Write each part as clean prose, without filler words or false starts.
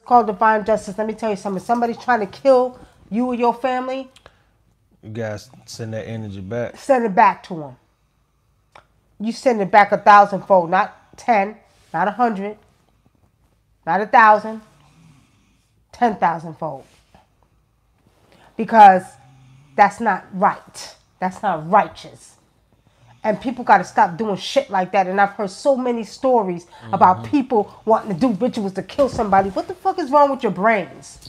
called divine justice. Let me tell you something. If somebody's trying to kill you or your family, you guys send that energy back. send it back to them. You send it back 1,000-fold, not 10, not 100, not 1,000, 10,000-fold. Because that's not right. That's not righteous. And people got to stop doing shit like that. And I've heard so many stories about people wanting to do rituals to kill somebody. What the fuck is wrong with your brains?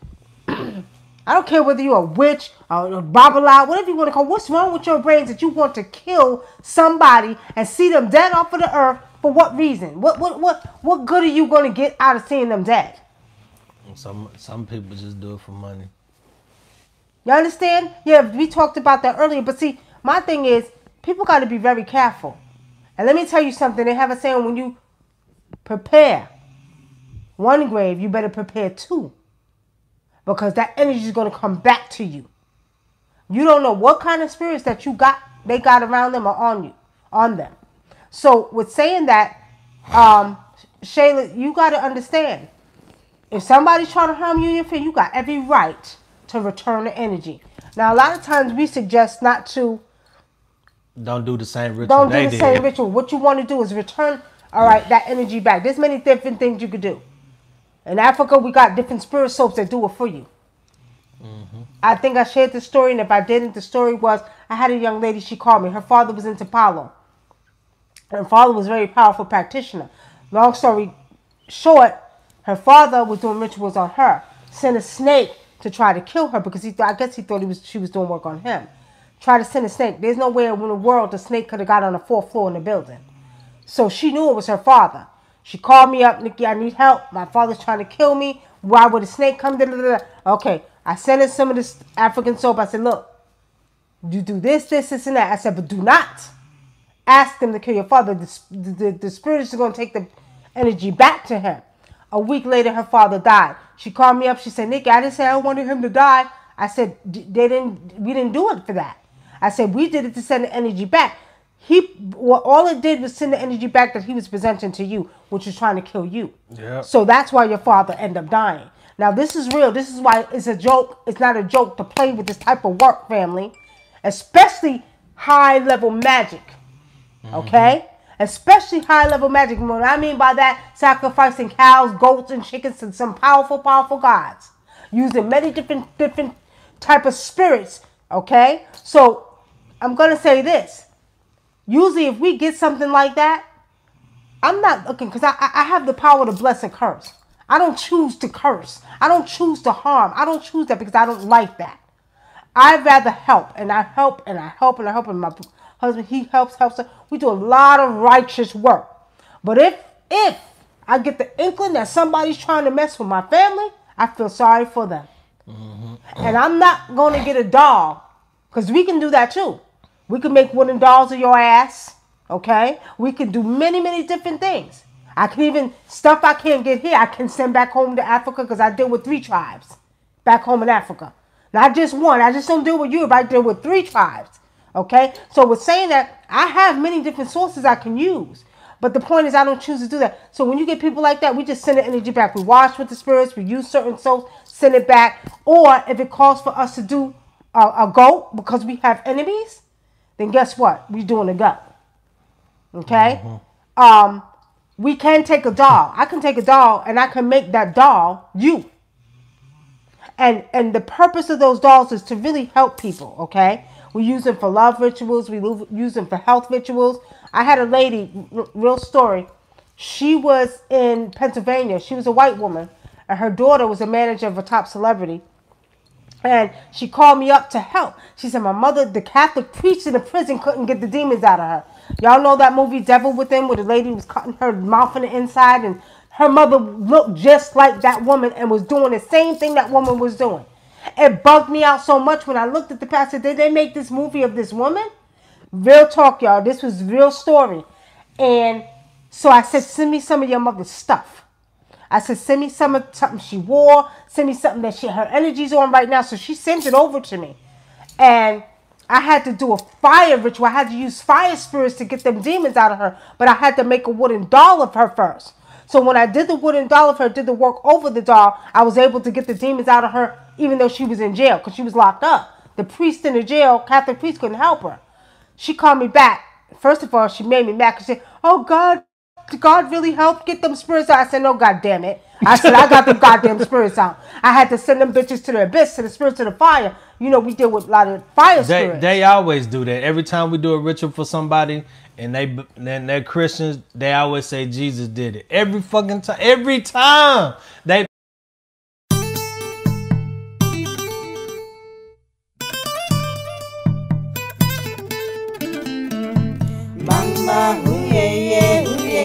I don't care whether you're a witch or a babala, whatever you want to call it. What's wrong with your brains that you want to kill somebody and see them dead off of the earth? For what reason? What good are you going to get out of seeing them dead? Some people just do it for money. You understand? Yeah, we talked about that earlier. But see, my thing is, people got to be very careful. And let me tell you something. They have a saying, when you prepare one grave, you better prepare two. Because that energy is going to come back to you. You don't know what kind of spirits that they got around them or on them. So with saying that, Shayla, you got to understand, if somebody's trying to harm you and your family, you got every right to return the energy. Now, a lot of times we suggest not to. Don't do the same ritual. Don't do the same ritual. What you want to do is return, all right, that energy back. There's many different things you could do. In Africa, we got different spirit soaps that do it for you. I think I shared the story, and if I didn't, the story was, I had a young lady, she called me. Her father was into Palo. Her father was a very powerful practitioner. Long story short, her father was doing rituals on her. Sent a snake to try to kill her because I guess he thought she was doing work on him. Tried to send a snake. There's no way in the world the snake could have got on the 4th floor in the building. So she knew it was her father. She called me up, Nikki, I need help. My father's trying to kill me. Why would a snake come? Okay, I sent her some of this African soap. I said, look, you do this, and that. I said, but do not ask him to kill your father. The spirit is going to take the energy back to him. A week later, her father died. She called me up. She said, Nikki, I didn't say I wanted him to die. I said, we didn't do it for that. I said, we did it to send the energy back. All it did was send the energy back that he was presenting to you, which was trying to kill you. Yep. So that's why your father ended up dying. Now, this is real. This is why it's a joke. It's not a joke to play with this type of work, family. Especially high-level magic. Okay? Especially high-level magic. What I mean by that, sacrificing cows, goats, and chickens to some powerful, powerful gods. Using many different type of spirits. Okay? So, I'm going to say this. Usually, if we get something like that, I'm not looking, because I have the power to bless and curse. I don't choose to curse. I don't choose to harm. I don't choose that because I don't like that. I'd rather help, and I help, and I help, and I help, and my husband, he helps. We do a lot of righteous work. But if I get the inkling that somebody's trying to mess with my family, I feel sorry for them. And I'm not going to get a doll, because we can do that too. We can make wooden dolls of your ass, okay? We can do many, many different things. I can even, stuff I can't get here, I can send back home to Africa because I deal with 3 tribes back home in Africa. Not just one. I just don't deal with Europe. I deal with 3 tribes, okay? So with saying that, I have many different sources I can use. But the point is I don't choose to do that. So when you get people like that, we just send the energy back. We wash with the spirits. We use certain soaps, send it back. Or if it calls for us to do a goat because we have enemies, then guess what? We're doing a goat. Okay? We can take a doll. I can take a doll and I can make that doll you. And the purpose of those dolls is to really help people, okay? We use them for love rituals. We use them for health rituals. I had a lady, real story. She was in Pennsylvania. She was a white woman. And her daughter was a manager of a top celebrity. And she called me up to help. She said, my mother, the Catholic priest in the prison, couldn't get the demons out of her. Y'all know that movie Devil Within, where the lady was cutting her mouth on the inside, and her mother looked just like that woman and was doing the same thing that woman was doing. It bugged me out so much when I looked at the pastor. Did they make this movie of this woman? Real talk, y'all. This was real story. And so I said, send me some of your mother's stuff. I said, send me something she wore. Send me something that her energy's on right now. So she sent it over to me. And I had to do a fire ritual. I had to use fire spirits to get them demons out of her. But I had to make a wooden doll of her first. So when I did the wooden doll of her, did the work over the doll, I was able to get the demons out of her, even though she was in jail, because she was locked up. The priest in the jail, Catholic priest, couldn't help her. She called me back. First of all, she made me mad because she said, "Oh God, did God really help get them spirits out?" I said, "No, God damn it." I said, "I got them goddamn spirits out. I had to send them bitches to the abyss, to the spirits of the fire." You know, we deal with a lot of fire spirits. They always do that. Every time we do a ritual for somebody and they're Christians, they always say Jesus did it. Every fucking time. Every time. They